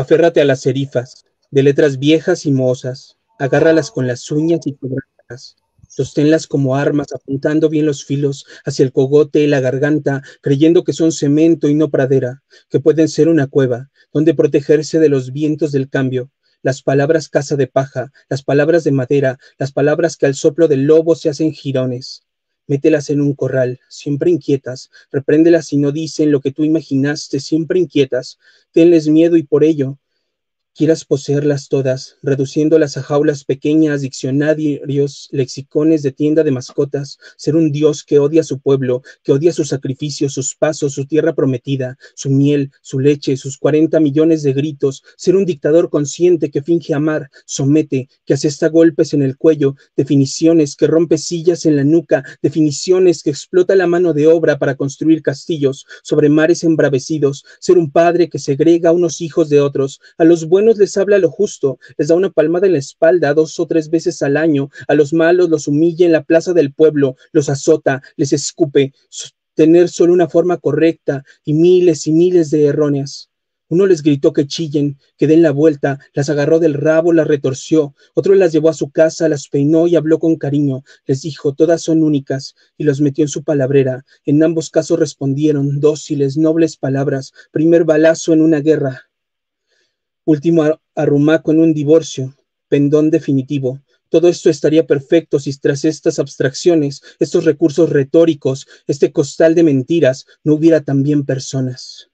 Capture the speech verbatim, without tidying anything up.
Aférrate a las serifas, de letras viejas y mohosas, agárralas con las uñas y quebrántalas. Sosténlas como armas, apuntando bien los filos hacia el cogote y la garganta, creyendo que son cemento y no pradera, que pueden ser una cueva, donde protegerse de los vientos del cambio. Las palabras casa de paja, las palabras de madera, las palabras que al soplo del lobo se hacen jirones. Mételas en un corral, siempre inquietas, repréndelas si no dicen lo que tú imaginaste, siempre inquietas. Tenles miedo y por ello quieras poseerlas todas, reduciéndolas a jaulas pequeñas, diccionarios, lexicones de tienda de mascotas, ser un dios que odia a su pueblo, que odia sus sacrificios, sus pasos, su tierra prometida, su miel, su leche, sus cuarenta millones de gritos, ser un dictador consciente que finge amar, somete, que asesta golpes en el cuello, definiciones que rompe sillas en la nuca, definiciones que explota la mano de obra para construir castillos sobre mares embravecidos, ser un padre que segrega a unos hijos de otros, a los buenos les habla lo justo, les da una palmada en la espalda dos o tres veces al año, a los malos los humilla en la plaza del pueblo, los azota, les escupe, tener solo una forma correcta y miles y miles de erróneas. Uno les gritó que chillen, que den la vuelta, las agarró del rabo, las retorció, otro las llevó a su casa, las peinó y habló con cariño, les dijo, todas son únicas, y los metió en su palabrera. En ambos casos respondieron, dóciles, nobles palabras, primer balazo en una guerra, último arrumaco en un divorcio, pendón definitivo. Todo esto estaría perfecto si tras estas abstracciones, estos recursos retóricos, este costal de mentiras, no hubiera también personas.